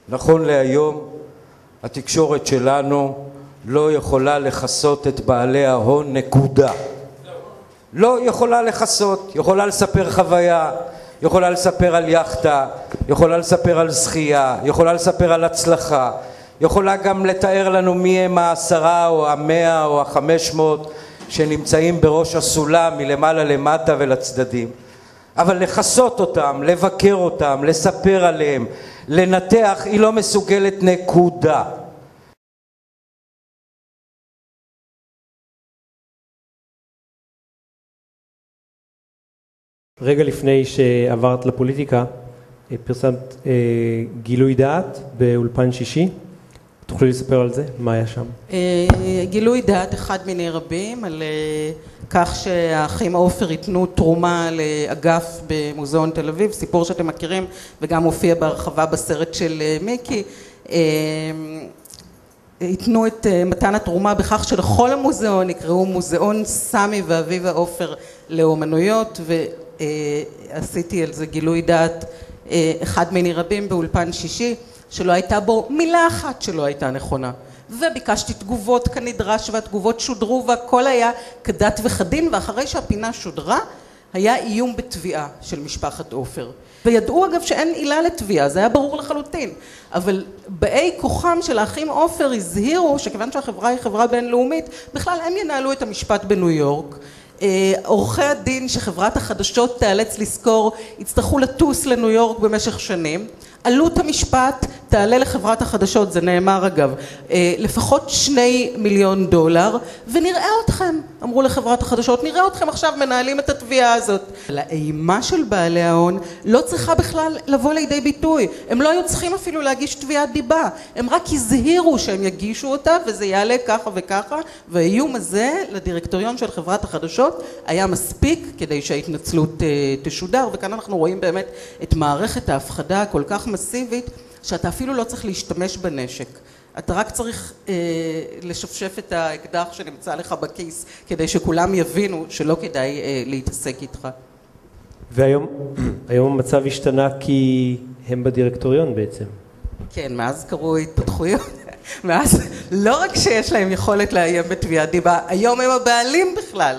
נכון להיום התקשורת שלנו לא יכולה לחסות את בעלי ההון, נקודה. לא יכולה לחסות, יכולה לספר חוויה, יכולה לספר על יחטה, יכולה לספר על זכייה, יכולה לספר על הצלחה, יכולה גם לתאר לנו מי הם 10 או 100 או 500 שנמצאים בראש הסולם מלמעלה למטה ולצדדים. אבל לחסות אותם, לבקר אותם, לספר עליהם, לנתח, היא לא מסוגלת, נקודה. רגע לפני שעברת לפוליטיקה, פרסמת גילוי דעת באולפן שישי. תוכלי לספר על זה? מה היה שם? גילוי דעת אחד מיני רבים על כך שהאחים עופר ייתנו תרומה לאגף במוזיאון תל אביב, סיפור שאתם מכירים וגם הופיע בהרחבה בסרט של מיקי. ייתנו את מתן התרומה בכך שלכל המוזיאון יקראו מוזיאון סמי ואביבה עופר לאומנויות, ועשיתי על זה גילוי דעת אחד מיני רבים באולפן שישי, שלא הייתה בו מילה אחת שלא הייתה נכונה. וביקשתי תגובות כנדרש, והתגובות שודרו והכל היה כדת וכדין, ואחרי שהפינה שודרה היה איום בתביעה של משפחת עופר. וידעו אגב שאין עילה לתביעה, זה היה ברור לחלוטין. אבל באי כוחם של האחים עופר הזהירו שכיוון שהחברה היא חברה בינלאומית, בכלל הם ינהלו את המשפט בניו יורק. עורכי הדין שחברת החדשות תיאלץ לזכור יצטרכו לטוס לניו יורק במשך שנים. עלות המשפט תעלה לחברת החדשות, זה נאמר אגב, לפחות $2 מיליון, ונראה אתכם, אמרו לחברת החדשות, נראה אתכם עכשיו מנהלים את התביעה הזאת. האימה של בעלי ההון לא צריכה בכלל לבוא לידי ביטוי, הם לא היו צריכים אפילו להגיש תביעת דיבה, הם רק הזהירו שהם יגישו אותה וזה יעלה ככה וככה, והאיום הזה לדירקטוריון של חברת החדשות היה מספיק כדי שההתנצלות תשודר, וכאן אנחנו רואים באמת את מערכת ההפחדה הכל כך מסיבית, שאתה אפילו לא צריך להשתמש בנשק. אתה רק צריך לשפשף את האקדח שנמצא לך בכיס, כדי שכולם יבינו שלא כדאי להתעסק איתך. והיום המצב השתנה כי הם בדירקטוריון בעצם. כן, מאז קרו התפתחויות. מאז לא רק שיש להם יכולת לאיים בתביעת דיבה, היום הם הבעלים בכלל.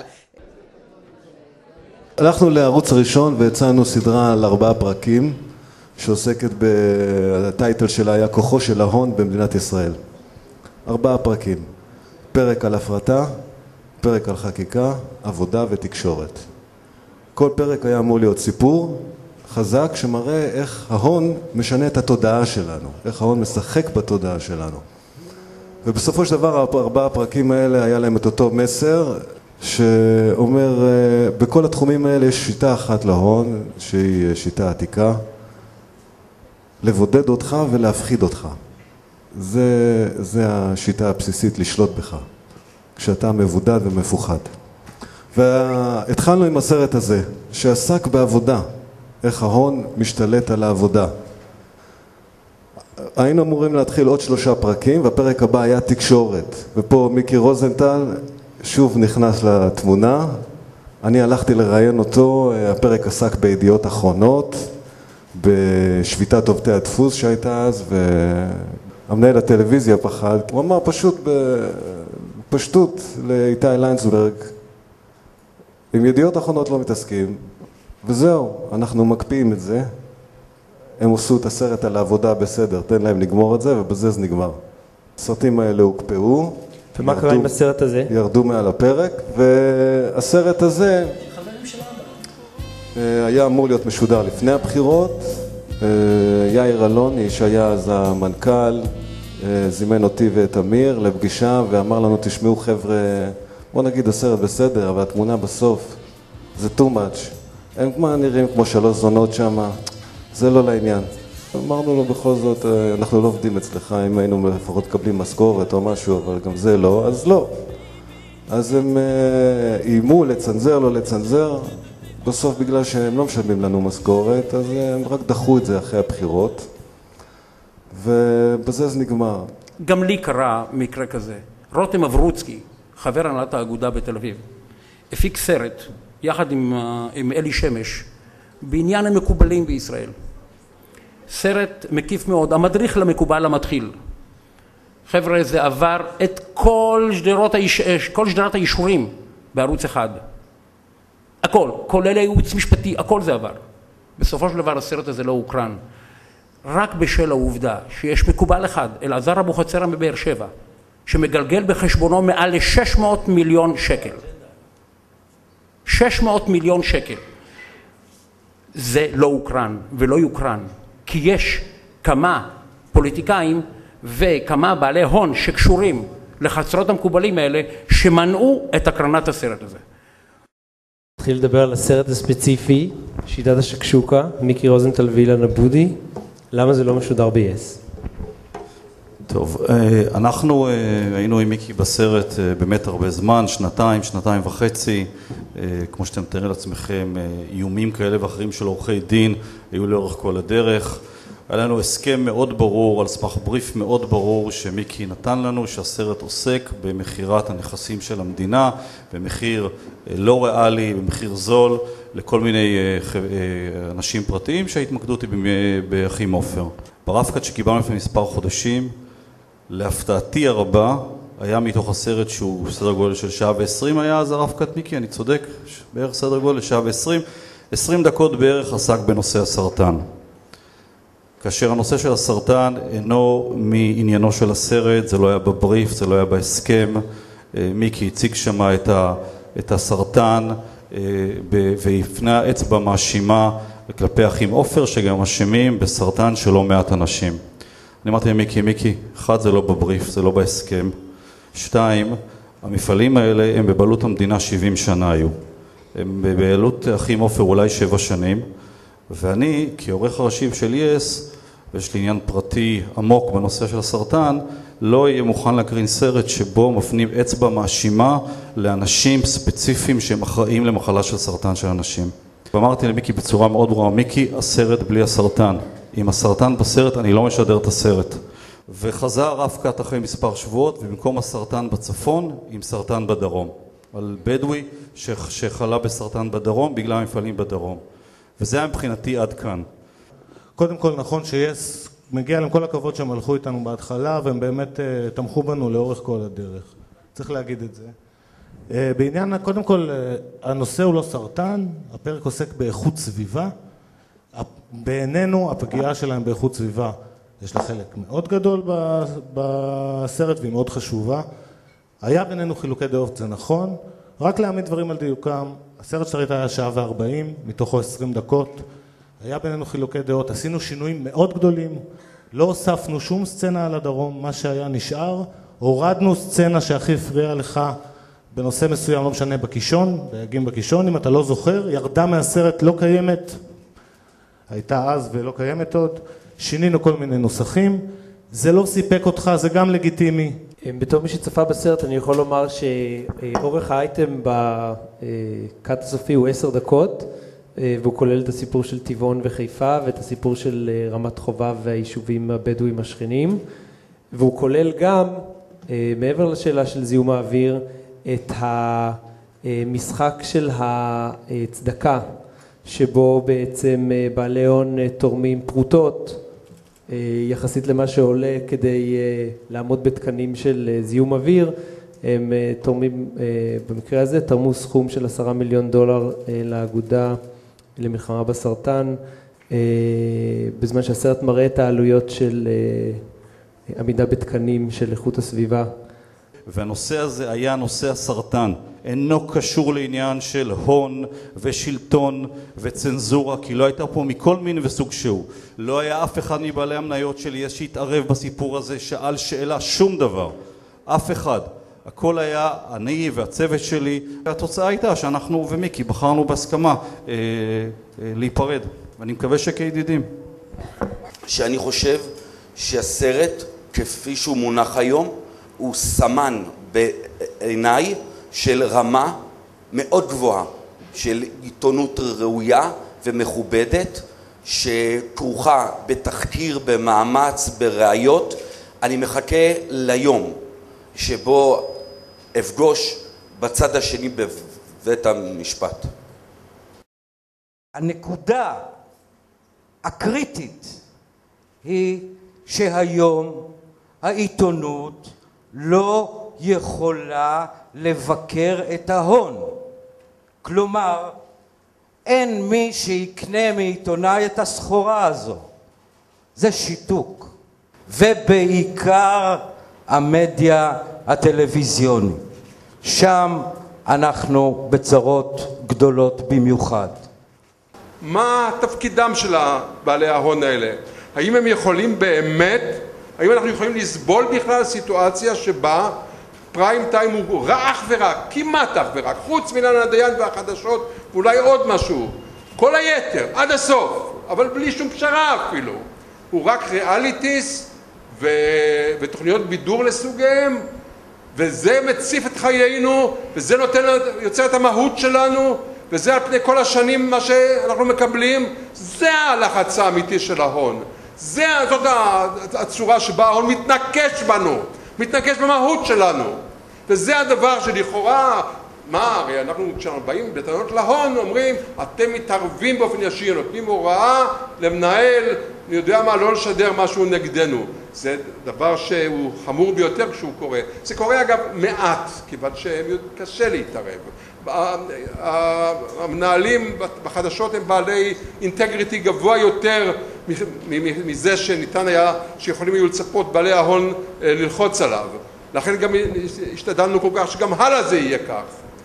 הלכנו לערוץ הראשון והצענו סדרה על 4 פרקים, שעוסקת בטייטל שלה היה כוחו של ההון במדינת ישראל. 4 פרקים. פרק על הפרטה, פרק על חקיקה, עבודה ותקשורת. כל פרק היה אמור להיות סיפור חזק שמראה איך ההון משנה את התודעה שלנו, איך ההון משחק בתודעה שלנו. ובסופו של דבר 4 הפרקים האלה היה להם את אותו מסר שאומר בכל התחומים האלה יש שיטה אחת להון שהיא שיטה עתיקה, לבודד אותך ולהפחיד אותך. זה השיטה הבסיסית לשלוט בך, כשאתה מבודד ומפוחד. והתחלנו עם הסרט הזה, שעסק בעבודה, איך ההון משתלט על העבודה. היינו אמורים להתחיל עוד 3 פרקים, והפרק הבא היה תקשורת. ופה מיקי רוזנטל שוב נכנס לתמונה. אני הלכתי לראיין אותו, הפרק עסק בידיעות אחרונות, בשביתת עובדי הדפוס שהייתה אז, והמנהל הטלוויזיה פחד. הוא אמר פשטות לאיתי ליינסברג, עם ידיעות אחרונות לא מתעסקים, וזהו, אנחנו מקפיאים את זה. הם עשו את הסרט על העבודה בסדר, תן להם לגמור את זה, ובזה זה נגמר. הסרטים האלה הוקפאו. ומה קרה עם הסרט הזה? ירדו מעל הפרק, והסרט הזה היה אמור להיות משודר לפני הבחירות. יאיר אלוני, שהיה אז המנכ"ל, זימן אותי ואת אמיר לפגישה ואמר לנו, תשמעו חבר'ה, בוא נגיד הסרט בסדר, אבל התמונה בסוף זה too much. הם נראים כמו 3 זונות שם, זה לא לעניין. אמרנו לו בכל זאת, אנחנו לא עובדים אצלך, אם היינו לפחות קבלים משכורת או משהו, אבל גם זה לא, אז לא. אז הם איימו לצנזר, לא לצנזר, בסוף בגלל שהם לא משלמים לנו משכורת, אז הם רק דחו את זה אחרי הבחירות, ובזה זה נגמר. גם לי קרה מקרה כזה. רותם אברוצקי, חבר הנהלת האגודה בתל אביב, הפיק סרט יחד עם אלי שמש בעניין המקובלים בישראל. סרט מקיף מאוד, המדריך למקובל המתחיל. חבר'ה, זה עבר את כל שדרת האישורים בערוץ אחד. הכל, כולל הייעוץ משפטי, הכל זה עבר. בסופו של דבר הסרט הזה לא הוקרן. רק בשל העובדה שיש מקובל אחד, אלעזר אבוחצירא מבאר שבע, שמגלגל בחשבונו מעל ל-600 מיליון שקל. 600 מיליון שקל. זה לא הוקרן ולא יוקרן, כי יש כמה פוליטיקאים וכמה בעלי הון שקשורים לחצרות המקובלים האלה, שמנעו את הקרנת הסרט הזה. נתחיל לדבר על הסרט הספציפי, שיטת השקשוקה, מיקי רוזנטל ואילן אבודי. למה זה לא משודר ב-yes? טוב, אנחנו היינו עם מיקי בסרט באמת הרבה זמן, שנתיים וחצי, כמו שאתם מתארים לעצמכם, איומים כאלה ואחרים של עורכי דין היו לאורך כל הדרך. היה לנו הסכם מאוד ברור, על סמך בריף מאוד ברור שמיקי נתן לנו, שהסרט עוסק במחירת הנכסים של המדינה, במחיר לא ריאלי, במחיר זול, לכל מיני אנשים פרטיים שההתמקדות היא באחים עופר. ברפקת שקיבלנו לפני מספר חודשים, להפתעתי הרבה, היה מתוך הסרט שהוא סדר גודל של שעה ו-20, היה אז הרפקת מיקי, אני צודק, בערך סדר גודל שעה ו-20, 20 דקות בערך עסק בנושא הסרטן. כאשר הנושא של הסרטן אינו מעניינו של הסרט, זה לא היה בבריף, זה לא היה בהסכם, מיקי הציג שמה את הסרטן והפנה אצבע מאשימה כלפי אחים עופר שגם אשמים בסרטן של לא מעט אנשים. אני אמרתי מיקי, אחד זה לא בבריף, זה לא בהסכם. 2, המפעלים האלה הם בבעלות המדינה 70 שנה היו. הם בבעלות אחים עופר אולי 7 שנים, ואני כעורך הראשי של yes, ויש לי עניין פרטי עמוק בנושא של הסרטן, לא יהיה מוכן להקרין סרט שבו מפנים אצבע מאשימה לאנשים ספציפיים שהם אחראים למחלה של סרטן של אנשים. ואמרתי למיקי בצורה מאוד ברורה, מיקי, הסרט בלי הסרטן. עם הסרטן בסרט אני לא משדר את הסרט. וחזר רפקת אחרי מספר שבועות, ובמקום הסרטן בצפון, עם סרטן בדרום. על בדואי שחלה בסרטן בדרום, בגלל המפעלים בדרום. וזה היה מבחינתי עד כאן. קודם כל נכון שיש, מגיע להם כל הכבוד שהם הלכו איתנו בהתחלה, והם באמת תמכו בנו לאורך כל הדרך. צריך להגיד את זה. בעניין, קודם כל, הנושא הוא לא סרטן, הפרק עוסק באיכות סביבה. בעינינו, הפגיעה שלהם באיכות סביבה, יש לה חלק מאוד גדול בסרט והיא מאוד חשובה. היה בינינו חילוקי דעות, זה נכון. רק להעמיד דברים על דיוקם, הסרט שרית היה שעה ו40, מתוכו 20 דקות. היה בינינו חילוקי דעות, עשינו שינויים מאוד גדולים, לא הוספנו שום סצנה על הדרום, מה שהיה נשאר, הורדנו סצנה שהכי הפריעה לך בנושא מסוים, לא משנה, בקישון, דייגים בקישון, אם אתה לא זוכר, ירדה מהסרט, לא קיימת, הייתה אז ולא קיימת עוד, שינינו כל מיני נוסחים, זה לא סיפק אותך, זה גם לגיטימי. בתור מי שצפה בסרט אני יכול לומר שאורך האייטם בקאט הסופי הוא 10 דקות, והוא כולל את הסיפור של טבעון וחיפה ואת הסיפור של רמת חובב והיישובים הבדואים השכנים, והוא כולל גם, מעבר לשאלה של זיהום האוויר, את המשחק של הצדקה, שבו בעצם בעלי הון תורמים פרוטות, יחסית למה שעולה כדי לעמוד בתקנים של זיהום אוויר, הם תורמים, במקרה הזה תרמו סכום של $10 מיליון לאגודה למלחמה בסרטן, בזמן שהסרט מראה את העלויות של עמידה בתקנים של איכות הסביבה. והנושא הזה היה נושא הסרטן, אינו קשור לעניין של הון ושלטון וצנזורה, כי לא הייתה פה מכל מין וסוג שהוא. לא היה אף אחד מבעלי המניות שלי שהתערב בסיפור הזה, שאל שאלה, שום דבר. אף אחד. הכל היה אני והצוות שלי, והתוצאה הייתה שאנחנו ומיקי בחרנו בהסכמה להיפרד, ואני מקווה שכידידים. שאני חושב שהסרט, כפי שהוא מונח היום, הוא סמן בעיניי של רמה מאוד גבוהה, של עיתונות ראויה ומכובדת, שכרוכה בתחקיר, במאמץ, בראיות. אני מחכה ליום שבו אפגוש בצד השני בבית המשפט. הנקודה הקריטית היא שהיום העיתונות לא יכולה לבקר את ההון. כלומר, אין מי שיקנה מעיתונאי את הסחורה הזו. זה שיתוק. ובעיקר המדיה הטלוויזיונית. שם אנחנו בצרות גדולות במיוחד. מה תפקידם של בעלי ההון האלה? האם הם יכולים באמת, האם אנחנו יכולים לסבול בכלל סיטואציה שבה פריים טיים הוא אך ורק, כמעט אך ורק, חוץ מאילנה דיין והחדשות ואולי עוד משהו, כל היתר, עד הסוף, אבל בלי שום פשרה אפילו, הוא רק ריאליטיס ותוכניות בידור לסוגיהם, וזה מציף את חיינו, וזה יוצר את המהות שלנו, וזה על פני כל השנים מה שאנחנו מקבלים. זה הלחץ האמיתי של ההון. זאת הצורה שבה ההון מתנקש בנו, מתנקש במהות שלנו. וזה הדבר שלכאורה, הרי אנחנו כשאנחנו באים בטענות להון אומרים, אתם מתערבים באופן ישיר, נותנים הוראה למנהל, אני יודע מה, לא לשדר משהו נגדנו. זה דבר שהוא חמור ביותר כשהוא קורה. זה קורה אגב מעט, כיוון שקשה להתערב. המנהלים בחדשות הם בעלי אינטגריטי גבוה יותר מזה שניתן היה, שיכולים היו לצפות בעלי ההון ללחוץ עליו. לכן גם השתדלנו כל כך שגם הלאה זה יהיה כך.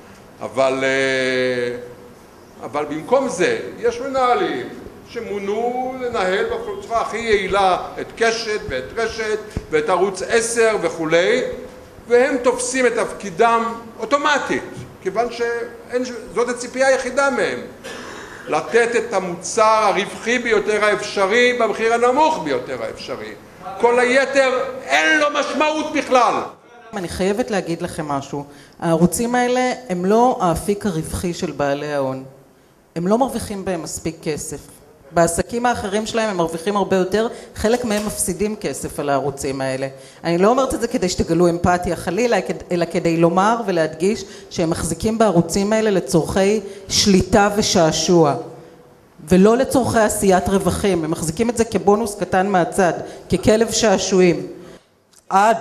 אבל במקום זה יש מנהלים שמונו לנהל בצורה הכי יעילה את קשת ואת רשת ואת ערוץ 10 וכולי, והם תופסים את תפקידם אוטומטית, כיוון שזאת הציפייה היחידה מהם, לתת את המוצר הרווחי ביותר האפשרי במחיר הנמוך ביותר האפשרי. כל היתר אין לו משמעות בכלל. אני חייבת להגיד לכם משהו. הערוצים האלה הם לא האפיק הרווחי של בעלי ההון. הם לא מרוויחים בהם מספיק כסף. בעסקים האחרים שלהם הם מרוויחים הרבה יותר, חלק מהם מפסידים כסף על הערוצים האלה. אני לא אומרת את זה כדי שתגלו אמפתיה חלילה, אלא כדי לומר ולהדגיש שהם מחזיקים בערוצים האלה לצורכי שליטה ושעשוע, ולא לצורכי עשיית רווחים. הם מחזיקים את זה כבונוס קטן מהצד, ככלב שעשועים. עד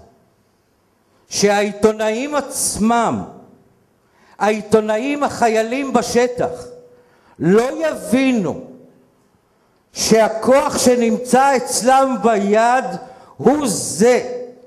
שהעיתונאים עצמם, העיתונאים החיילים בשטח, לא יבינו שהכוח שנמצא אצלם ביד הוא זה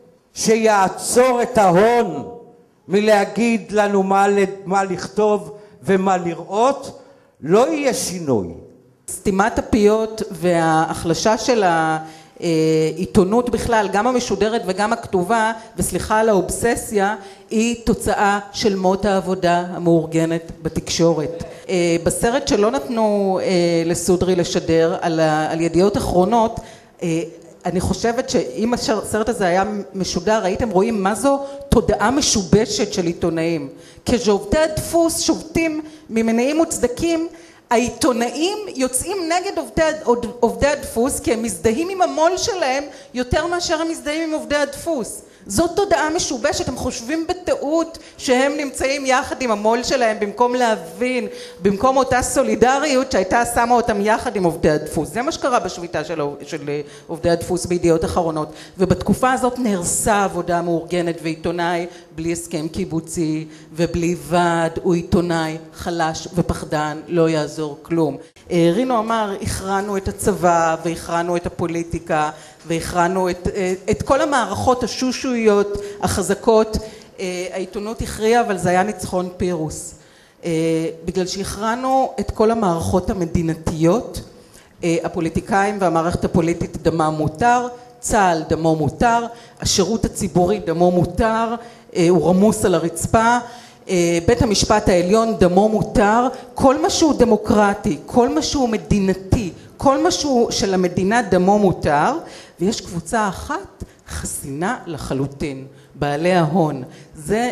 שיעצור את ההון מלהגיד לנו מה לכתוב ומה לראות, לא יהיה שינוי. סתימת הפיות וההחלשה של העיתונות בכלל, גם המשודרת וגם הכתובה, וסליחה על האובססיה, היא תוצאה של מות העבודה המאורגנת בתקשורת. בסרט שלא נתנו לסודרי לשדר על ידיעות אחרונות, אני חושבת שאם הסרט הזה היה משודר, הייתם רואים מה זו תודעה משובשת של עיתונאים. כשעובדי הדפוס שובתים ממניעים מוצדקים, העיתונאים יוצאים נגד עובדי הדפוס, כי הם מזדהים עם המול שלהם יותר מאשר הם מזדהים עם עובדי הדפוס. זאת תודעה משובשת, הם חושבים בטעות שהם נמצאים יחד עם המול שלהם, במקום להבין, במקום אותה סולידריות שהייתה שמה אותם יחד עם עובדי הדפוס. זה מה שקרה בשביתה של עובדי הדפוס בידיעות אחרונות. ובתקופה הזאת נהרסה עבודה מאורגנת, ועיתונאי בלי הסכם קיבוצי ובלי ועד הוא עיתונאי חלש ופחדן, לא יעזור כלום. רינו אמר, הכרענו את הצבא והכרענו את הפוליטיקה והכרענו את כל המערכות השושואיות החזקות. העיתונות הכריעה, אבל זה היה ניצחון פירוס. בגלל שהכרענו את כל המערכות המדינתיות, הפוליטיקאים והמערכת הפוליטית דמם מותר, צה"ל דמו מותר, השירות הציבורי דמו מותר, הוא רמוס על הרצפה, בית המשפט העליון דמו מותר, כל מה שהוא דמוקרטי, כל מה שהוא מדינתי, כל מה שהוא של המדינה דמו מותר, ויש קבוצה אחת חסינה לחלוטין, בעלי ההון. זה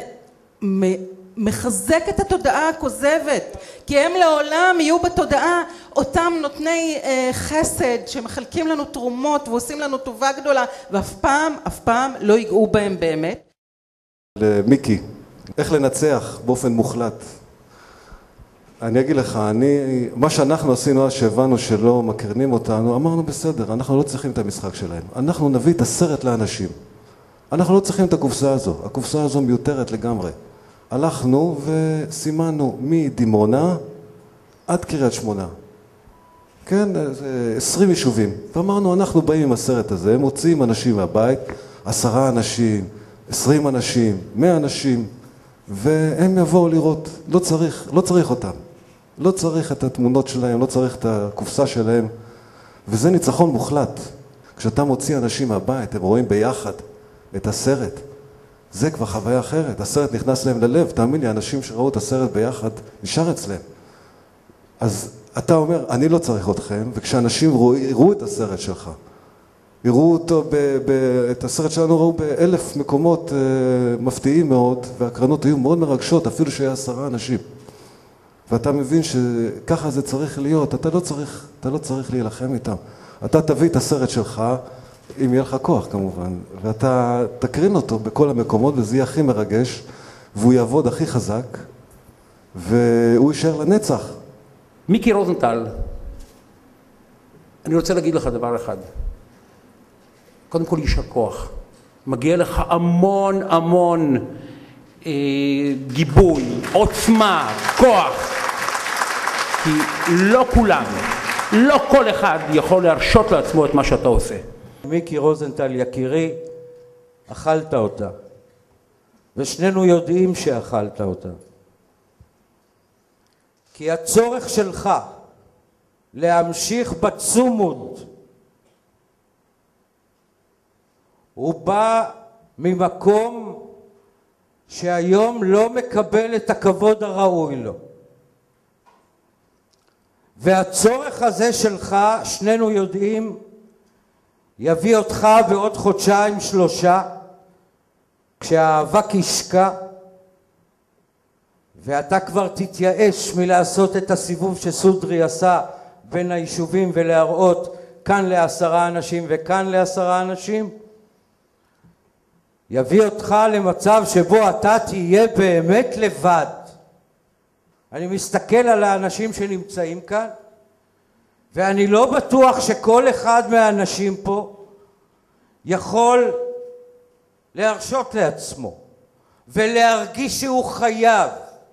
מחזק את התודעה הכוזבת, כי הם לעולם יהיו בתודעה אותם נותני חסד שמחלקים לנו תרומות ועושים לנו טובה גדולה, ואף פעם לא ייגעו בהם באמת. מיקי, איך לנצח באופן מוחלט? אני אגיד לך, מה שאנחנו עשינו אז שהבנו שלא מקרנים אותנו, אמרנו בסדר, אנחנו לא צריכים את המשחק שלהם. אנחנו נביא את הסרט לאנשים. אנחנו לא צריכים את הקופסה הזו. הקופסה הזו מיותרת לגמרי. הלכנו וסימנו מדימונה עד קריית שמונה. כן, 20 יישובים. ואמרנו, אנחנו באים עם הסרט הזה, הם מוציאים אנשים מהבית, 10 אנשים, 20 אנשים, 100 אנשים, והם יבואו לראות. לא צריך אותם. לא צריך את התמונות שלהם, לא צריך את הקופסה שלהם. וזה ניצחון מוחלט. כשאתה מוציא אנשים מהבית, הם רואים ביחד את הסרט. זה כבר חוויה אחרת. הסרט נכנס להם ללב. תאמין לי, אנשים שראו את הסרט ביחד, נשאר אצלם. אז אתה אומר, אני לא צריך אתכם, וכשאנשים יראו את הסרט שלך, יראו אותו, את הסרט שלנו ראו ב1,000 מקומות מפתיעים מאוד, והקרנות היו מאוד מרגשות, אפילו שהיה 10 אנשים. ואתה מבין שככה זה צריך להיות, אתה לא צריך להילחם איתם. אתה תביא את הסרט שלך, אם יהיה לך כוח כמובן, ואתה תקרין אותו בכל המקומות, וזה יהיה הכי מרגש, והוא יעבוד הכי חזק, והוא יישאר לנצח. מיקי רוזנטל, אני רוצה להגיד לך דבר אחד. קודם כל, יישר כוח. מגיע לך המון המון גיבוי, עוצמה, כוח. כי לא כולם, לא כל אחד יכול להרשות לעצמו את מה שאתה עושה. מיקי רוזנטל יקירי, אכלת אותה. ושנינו יודעים שאכלת אותה. כי הצורך שלך להמשיך בצומוד הוא בא ממקום שהיום לא מקבל את הכבוד הראוי לו. והצורך הזה שלך, שנינו יודעים, יביא אותך בעוד 2-3 כשהאבק ישקע ואתה כבר תתייאש מלעשות את הסיבוב שסודרי עשה בין היישובים ולהראות כאן ל10 אנשים וכאן ל10 אנשים, יביא אותך למצב שבו אתה תהיה באמת לבד. אני מסתכל על האנשים שנמצאים כאן, ואני לא בטוח שכל אחד מהאנשים פה יכול להרשות לעצמו ולהרגיש שהוא חייב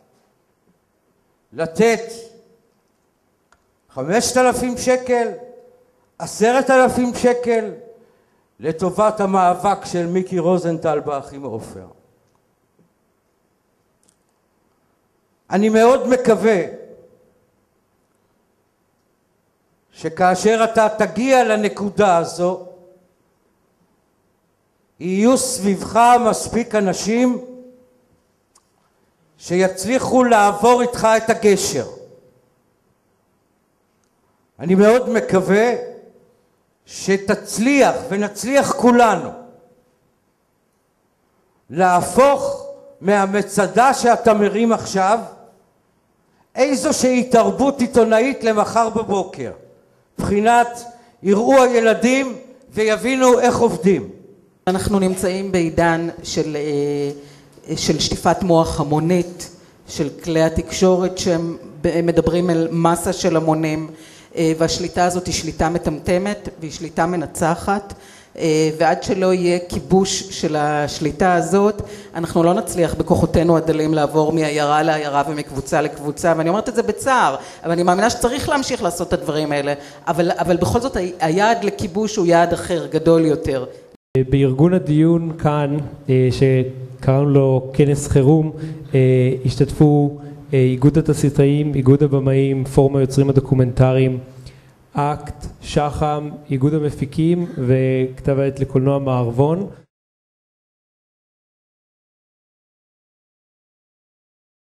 לתת 5,000 שקל, 10,000 שקל, לטובת המאבק של מיקי רוזנטל באחים עופר. אני מאוד מקווה שכאשר אתה תגיע לנקודה הזו, יהיו סביבך מספיק אנשים שיצליחו לעבור איתך את הגשר. אני מאוד מקווה שתצליח ונצליח כולנו להפוך מהמצדה שאתה מרים עכשיו איזושהי תרבות עיתונאית למחר בבוקר. מבחינת יראו הילדים ויבינו איך עובדים. אנחנו נמצאים בעידן של שטיפת מוח המונית, של כלי התקשורת שהם מדברים על מסה של המונים, והשליטה הזאת היא שליטה מטמטמת והיא שליטה מנצחת, ועד שלא יהיה כיבוש של השליטה הזאת, אנחנו לא נצליח בכוחותינו הדלים לעבור מעיירה לעיירה ומקבוצה לקבוצה, ואני אומרת את זה בצער, אבל אני מאמינה שצריך להמשיך לעשות את הדברים האלה, אבל בכל זאת היעד לכיבוש הוא יעד אחר, גדול יותר. בארגון הדיון כאן, שקראנו לו כנס חירום, השתתפו איגוד התסריטאים, איגוד הבמאים, פורום היוצרים הדוקומנטריים, אקט, שחם, איגוד המפיקים וכתב העת לקולנוע מערבון.